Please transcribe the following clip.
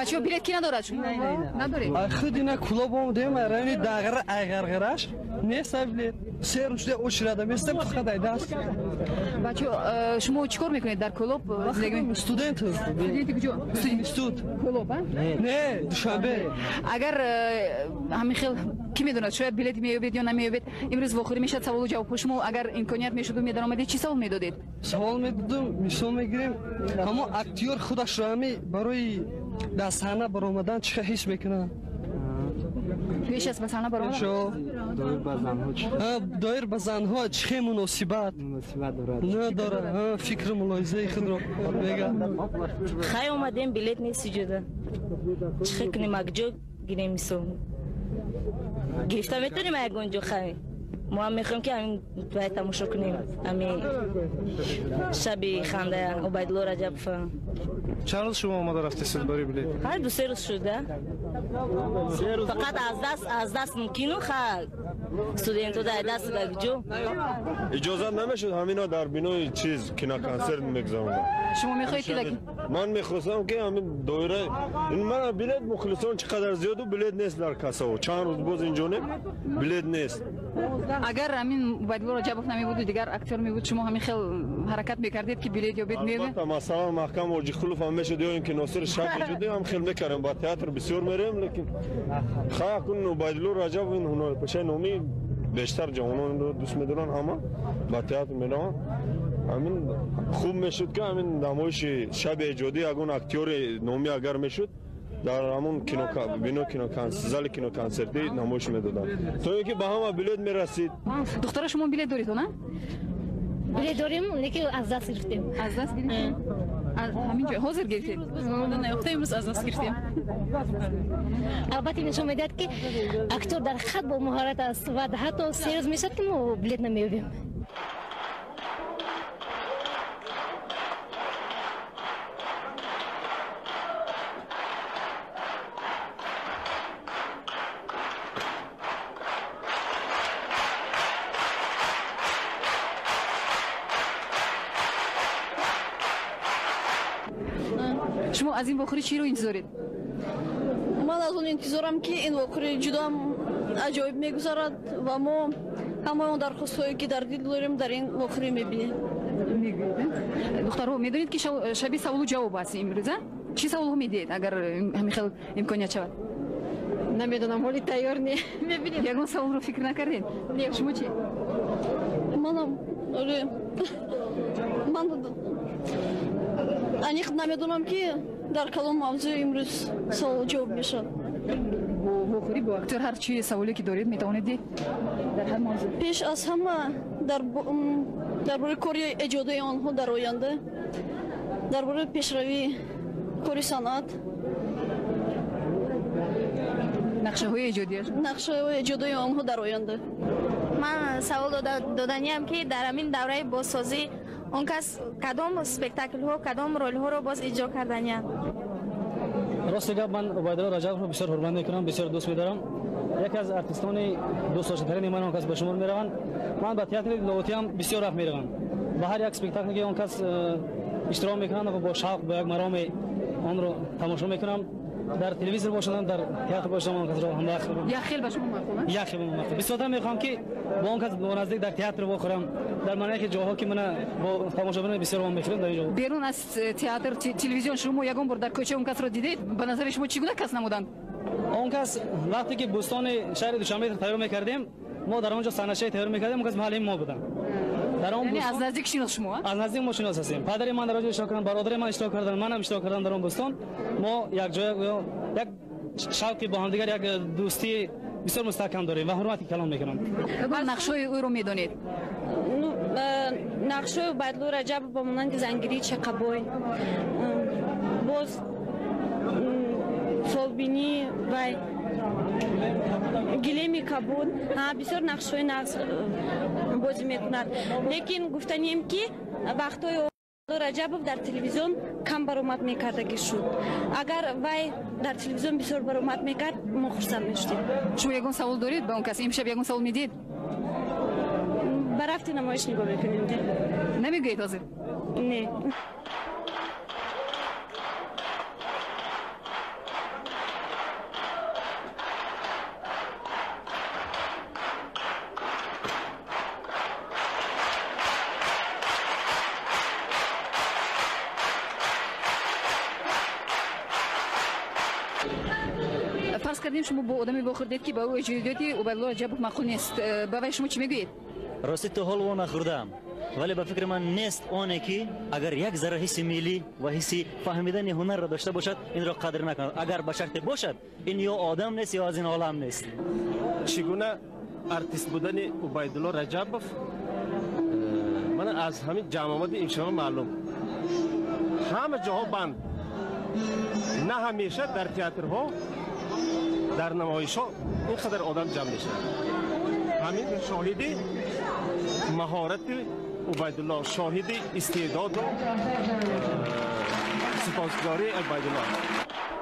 بچه‌ها بلیط کی ندارد شما؟ نداری؟ خود اینا کلاب آمدیم رانی داغر اگرگرش نیست بلیط سه روز اوشرده میستم فقط ایداست. بچه‌ها شما چیکار میکنید در کلاب زندگی میکنید؟ استودنت استودنتی کجا؟ استود کلاب ها؟ نه دوشنبه. اگر همین خیلی کی میدونه شاید بلیط میابید یا نمیابید امروز واخری میشه سوال و جواب شما اگر امکانیت میشد و میدرآمدید چی سوال میدادید؟ سوال میدادم مثال میگیریم اما اکتیور خودش را همی برای در صحنه برآمدن چه حس میکنه؟ پیش از مثلا برآمدن دایر به زنها چه مناسبت نداره فکر ملاحظه خود را میگه خیلی اومدیم بلیط نیست جدا چه کنیم اگجا گیریم مثال گرفته میتونیم اگه اونجا خیلی ما هم میخوایم که همین باید تماشا کنیم همین شب خنده عبیدالله رجب چند روز شما آمده رفتی سیلباری بلیط؟ هر دو سه روز شده فقط از دست ممکنه خیلی استودنتو در دست بگجو اجازه نمیشد همینا در بینای چیز کینا کنسرت میگذارن شما میخواهید که من میخواستم که همین دایره این من بلیط مخلصان چقدر زیاد و بلیط نیست در کاسا چند روز باز اینجا نه بلیط نیست اگر همین عبیدالله رجبوف نمیبود و دیگر اکتور میبود شما همین خیلی حرکت میکردید که بلیط یا بید میده البته مثلا محکم واجی خلوف هم میشد یا اینکه ناصر شب میشد هم خیلی میکردیم با تئاتر بسیار میریم لیکن خیلی کن عبیدالله رجب این هنر پشه نومی بیشتر جوانان رو دوست میدارن اما با تئاتر میرن همین خوب میشد که همین نمایش شب ایجادی اگون اکتور نومی اگر میشد در همون بینو کینو زال کینو کنسرتی نمایش میدادن تو اینکه به همه بلیط میرسید دختر شما بلیط دارید نه بلیط داریم لیکن از دست گرفتیم از دست گرفتیم همینجا حاضر گرفتید نه امروز از دست گرفتیم البته نشون میداد که اکتور در خط با مهارت است و حتی سه روز میشد که ما بلیط نمیابیم شما از این واخری چی رو انتظارید؟ من از اون انتظارم که این واخری جدا عجایب میگذارد و ما همه اون درخواستایی که در دل داریم در این واخری میبینیم. دخترها میدونید که شبیه سوال و جواب است امروز چی سوال ها میدید اگر همین خیلی امکانیت شود؟ نمیدونم ولی تیار میبینید. یگان سوال رو فکر نکردید؟ شما چی؟ من انیخ نمیدونم که در کدام موضوع امروز سوال جواب میشه. واخری با اکتور هر چی سوالی که دارید میتوانید دید در هر موضوع. پیش از همه درباره کاری ایجادی آنها در آینده درباره پیشروی کاری صنعت نقشه های ایجادی آنها در آینده. من سوال دادنیم که در همین دوره بازسازی اون کس کدام اسپکتاکل ها کدام رول ها رو باز اجرا کردنیم؟ راست گپ من عبیدالله رجب رو بسیار حرمت میکنم بسیار دوست میدارم یکی از ارتیستان دوست داشتنی من اون کس به شمار میروند من به تئاتر لاوتی هم بسیار رفت میروم به هر یک اسپکتاکلی که اون کس اشتراک میکنن و با شوق به یک مرام آن رو تماشا میکنم در تلویزیون باشم در تئاتر باشم اون کس رو هم وقت یا خیلی به شما مفهومه یا خیلی مفهوم بسیار میخوام که با اون کس با نزدیک در تئاتر بخورم در معنی که جاها که من با تماشاگران بسیار هم میخوام در اینجا بیرون از تئاتر تلویزیون شما یگان بار در کوچه اون کس رو دیدید به نظر شما چگونه کس نمودند اون کس وقتی که بوستان شهر دوشنبه تیار میکردیم ما در اونجا صحنه تیار میکردیم اون کس محل ما بودن در اون از نزدیک شناس شما از نزدیک ما شناس هستیم پدر من در اونجا اشتراک کردن برادر من اشتراک کردن منم اشتراک کردم در اون بوستان ما یک جای یک شوقی با هم دیگر یک دوستی بسیار مستحکم داریم و حرمتی کلام میکنم نقشه او رو میدونید نقشه عبیدالله رجب با مانند زنگیری چقبای باز فالبینی و گلیمی کبود بسیار نقشه بازی میکند لیکن گفتنیم که وقتای رجب در تلویزیون کم برآمد میکردگی شد اگر وای در تلویزیون بسیار برآمد میکرد ما خرسند میشدیم شما یگان سوال دارید به اون کسی امشب یگان سوال میدید برافتی نمایش نگاه میکنیم نمیگویید حاضر نه کردیم شما با آدمی واخوردید که با او اجرادیاتی عبیدالله رجبوف معقول نیست. با وی شما چی میگویید؟ راستی تو حال و نخوردم، ولی به فکر من نیست آنه که اگر یک ذره حس ملی و حس فهمیدن هنر را داشته باشد این را قدر نکند. اگر به شرط باشد این یا آدم نیست یا از این عالم نیست. چگونه ارتیست بودن عبیدالله رجبوف من از همین جمع آمد امشب معلوم. همه جاها بند، نه همیشه در تئاترها در نمایش‌ها اینقدر آدم جمع میشه. همین شاهدی مهارت عبیدالله، شاهد استعداد و سپاسگزاری عبیدالله.